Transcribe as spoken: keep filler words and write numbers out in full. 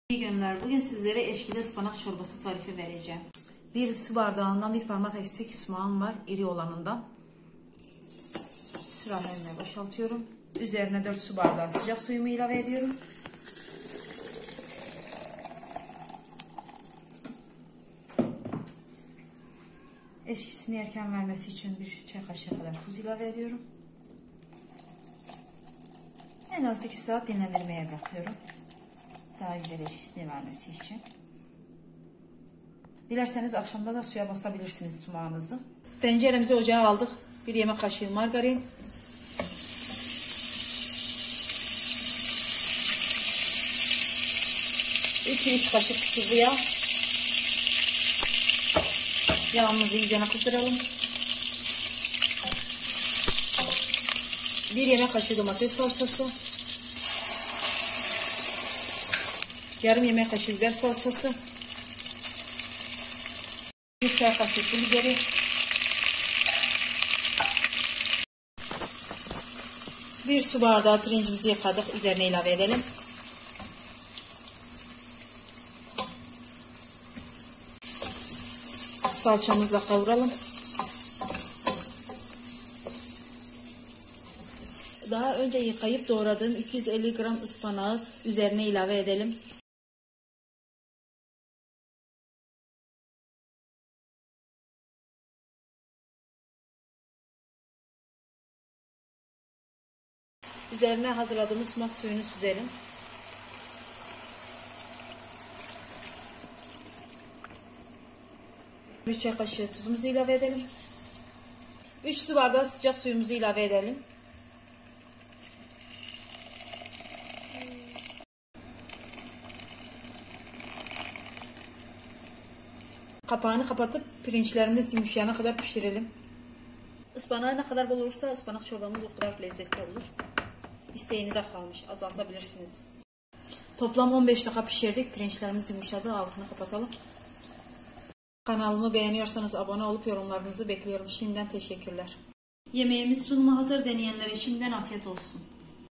İyi günler. Bugün sizlere eşkili ıspanak çorbası tarifi vereceğim. Bir su bardağından bir parmak eksik sumağım var, iri olanından. Sürahilerine boşaltıyorum. Üzerine dört su bardağı sıcak suyumu ilave ediyorum. Eşkisini erken vermesi için bir çay kaşığı kadar tuz ilave ediyorum. En az iki saat dinlendirmeye bırakıyorum. Daha güzel eşkisini vermesi için. Dilerseniz akşamda da suya basabilirsiniz sumağınızı. Tenceremizi ocağa aldık. Bir yemek kaşığı margarin. iki üç kaşık sıvı yağ. Yağımızı iyice kızdıralım. Bir yemek kaşığı domates salçası. Yarım yemek kaşığı biber salçası. Bir çay kaşığı pul biberi. Bir su bardağı pirincimizi yıkadık. Üzerine ilave edelim. Salçamızla kavuralım. Daha önce yıkayıp doğradığım iki yüz elli gram ıspanağı üzerine ilave edelim. Üzerine hazırladığımız sumak suyunu süzelim. Bir çay kaşığı tuzumuzu ilave edelim. üç su bardağı sıcak suyumuzu ilave edelim. Kapağını kapatıp pirinçlerimiz yumuşayana kadar pişirelim. Ispanağı ne kadar bol olursa ıspanak çorbamız o kadar lezzetli olur. İsteğinize kalmış, azaltabilirsiniz. Toplam on beş dakika pişirdik. Pirinçlerimiz yumuşadı. Altını kapatalım. Kanalımı beğeniyorsanız abone olup yorumlarınızı bekliyorum. Şimdiden teşekkürler. Yemeğimiz sunuma hazır. Deneyenlere şimdiden afiyet olsun.